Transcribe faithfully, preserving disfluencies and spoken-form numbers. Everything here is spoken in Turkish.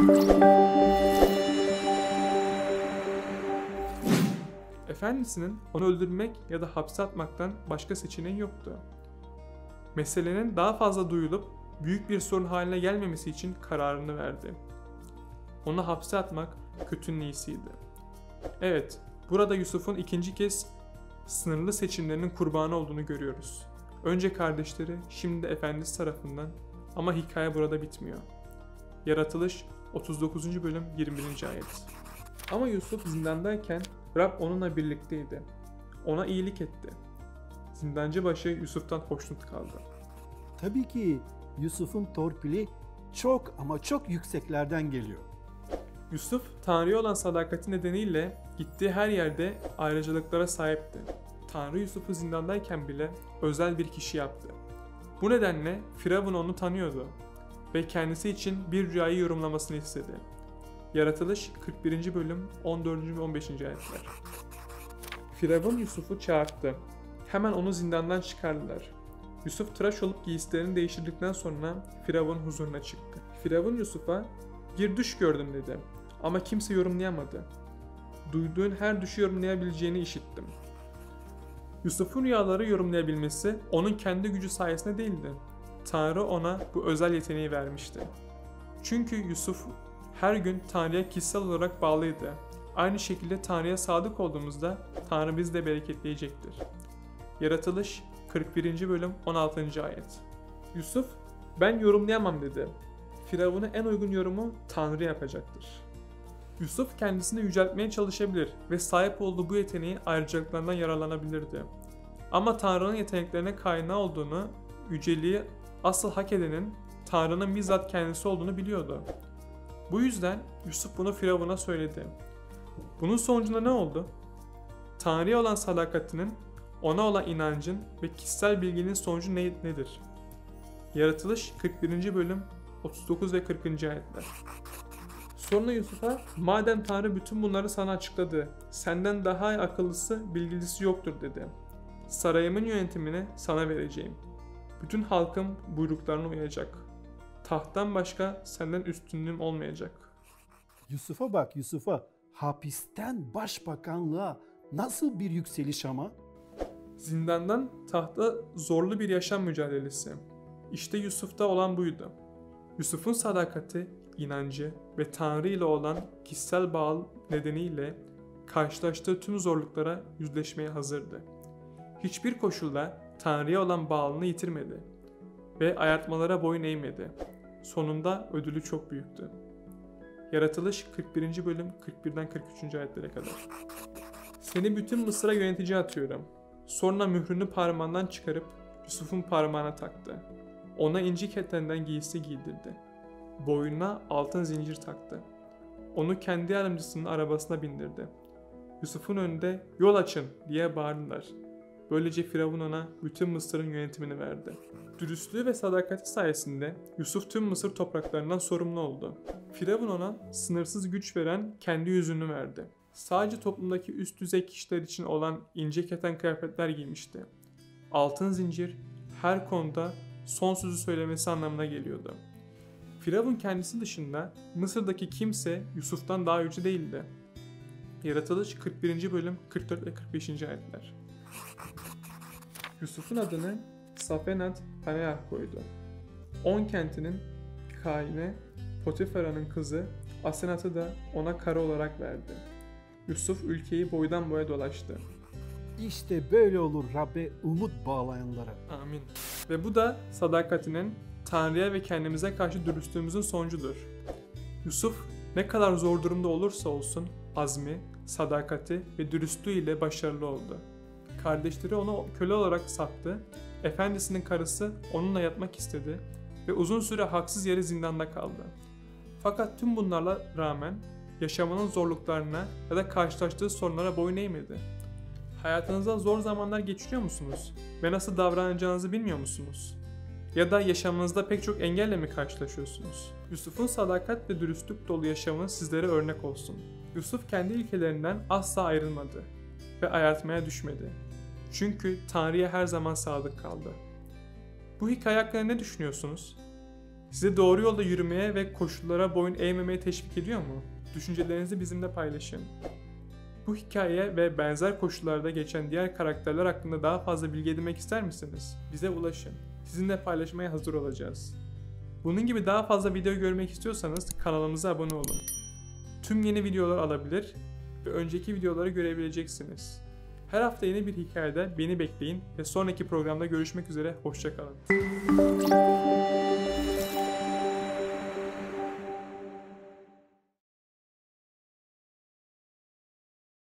Efendisinin onu öldürmek ya da hapse atmaktan başka seçeneği yoktu. Meselenin daha fazla duyulup büyük bir sorun haline gelmemesi için kararını verdi. Onu hapse atmak kötünün iyisiydi. Evet, burada Yusuf'un ikinci kez sınırlı seçimlerinin kurbanı olduğunu görüyoruz. Önce kardeşleri, şimdi de efendisi tarafından, ama hikaye burada bitmiyor. Yaratılış otuz dokuzuncu bölüm yirmi birinci ayet. Ama Yusuf zindandayken Rab onunla birlikteydi. Ona iyilik etti. Zindancı başı Yusuf'tan hoşnut kaldı. Tabii ki Yusuf'un torpili çok ama çok yükseklerden geliyor. Yusuf, Tanrı'ya olan sadakati nedeniyle gittiği her yerde ayrıcalıklara sahipti. Tanrı Yusuf'u zindandayken bile özel bir kişi yaptı. Bu nedenle Firavun onu tanıyordu ve kendisi için bir rüyayı yorumlamasını istedi. Yaratılış kırk birinci bölüm on dördüncü ve on beşinci ayetler. Firavun Yusuf'u çağırdı. Hemen onu zindandan çıkardılar. Yusuf tıraş olup giysilerini değiştirdikten sonra Firavun huzuruna çıktı. Firavun Yusuf'a "Bir düş gördüm" dedi. Ama kimse yorumlayamadı. "Duyduğun her düşü yorumlayabileceğini işittim." Yusuf'un rüyaları yorumlayabilmesi onun kendi gücü sayesinde değildi. Tanrı ona bu özel yeteneği vermişti. Çünkü Yusuf her gün Tanrı'ya kişisel olarak bağlıydı. Aynı şekilde Tanrı'ya sadık olduğumuzda Tanrı bizi de bereketleyecektir. Yaratılış kırk birinci bölüm on altıncı ayet. Yusuf, "Ben yorumlayamam" dedi. Firavun'a en uygun yorumu Tanrı yapacaktır. Yusuf kendisini yüceltmeye çalışabilir ve sahip olduğu bu yeteneği ayrıcalıklarından yararlanabilirdi. Ama Tanrı'nın yeteneklerine kaynağı olduğunu, yüceliği asıl hak edenin Tanrı'nın bizzat kendisi olduğunu biliyordu. Bu yüzden Yusuf bunu Firavun'a söyledi. Bunun sonucunda ne oldu? Tanrı'ya olan sadakatinin, ona olan inancın ve kişisel bilginin sonucu ne, nedir? Yaratılış kırk birinci bölüm otuz dokuz ve kırkıncı ayetler. Sonra Yusuf'a, "Madem Tanrı bütün bunları sana açıkladı, senden daha akıllısı, bilgilisi yoktur" dedi. "Sarayımın yönetimini sana vereceğim. Bütün halkım buyruklarına uyacak. Tahttan başka senden üstünlüğüm olmayacak." Yusuf'a bak Yusuf'a, hapisten başbakanlığa nasıl bir yükseliş ama? Zindandan tahta zorlu bir yaşam mücadelesi. İşte Yusuf'ta olan buydu. Yusuf'un sadakati, inancı ve Tanrı ile olan kişisel bağ nedeniyle karşılaştığı tüm zorluklara yüzleşmeye hazırdı. Hiçbir koşulda Tanrı'ya olan bağlılığını yitirmedi ve ayartmalara boyun eğmedi. Sonunda ödülü çok büyüktü. Yaratılış kırk birinci bölüm kırk birden kırk üçüncü ayetlere kadar. "Seni bütün Mısır'a yönetici atıyorum." Sonra mührünü parmağından çıkarıp Yusuf'un parmağına taktı. Ona inci ketenden giysi giydirdi. Boynuna altın zincir taktı. Onu kendi yardımcısının arabasına bindirdi. Yusuf'un önünde "Yol açın" diye bağırdılar. Böylece Firavun ona bütün Mısır'ın yönetimini verdi. Dürüstlüğü ve sadakati sayesinde Yusuf tüm Mısır topraklarından sorumlu oldu. Firavun ona sınırsız güç veren kendi yüzünü verdi. Sadece toplumdaki üst düzey kişiler için olan ince keten kıyafetler giymişti. Altın zincir her konuda son sözü söylemesi anlamına geliyordu. Firavun kendisi dışında Mısır'daki kimse Yusuf'tan daha yüce değildi. Yaratılış kırk birinci bölüm kırk dört ve kırk beşinci ayetler. Yusuf'un adını Safenat Paneah koydu. On kentinin kaini Potifara'nın kızı Asenat'ı da ona karı olarak verdi. Yusuf ülkeyi boydan boya dolaştı. İşte böyle olur Rabbe umut bağlayanlara. Amin. Ve bu da sadakatinin, Tanrı'ya ve kendimize karşı dürüstlüğümüzün sonucudur. Yusuf ne kadar zor durumda olursa olsun azmi, sadakati ve dürüstlüğü ile başarılı oldu. Kardeşleri onu köle olarak sattı, efendisinin karısı onunla yatmak istedi ve uzun süre haksız yere zindanda kaldı. Fakat tüm bunlarla rağmen yaşamının zorluklarına ya da karşılaştığı sorunlara boyun eğmedi. Hayatınızda zor zamanlar geçiriyor musunuz ve nasıl davranacağınızı bilmiyor musunuz? Ya da yaşamınızda pek çok engelle mi karşılaşıyorsunuz? Yusuf'un sadakat ve dürüstlük dolu yaşamı sizlere örnek olsun. Yusuf kendi ilkelerinden asla ayrılmadı ve ayartmaya düşmedi. Çünkü Tanrı'ya her zaman sadık kaldı. Bu hikaye hakkında ne düşünüyorsunuz? Sizi doğru yolda yürümeye ve koşullara boyun eğmemeye teşvik ediyor mu? Düşüncelerinizi bizimle paylaşın. Bu hikaye ve benzer koşullarda geçen diğer karakterler hakkında daha fazla bilgi edinmek ister misiniz? Bize ulaşın. Sizinle paylaşmaya hazır olacağız. Bunun gibi daha fazla video görmek istiyorsanız kanalımıza abone olun. Tüm yeni videolar alabilir ve önceki videoları görebileceksiniz. Her hafta yeni bir hikayede beni bekleyin ve sonraki programda görüşmek üzere. Hoşça kalın.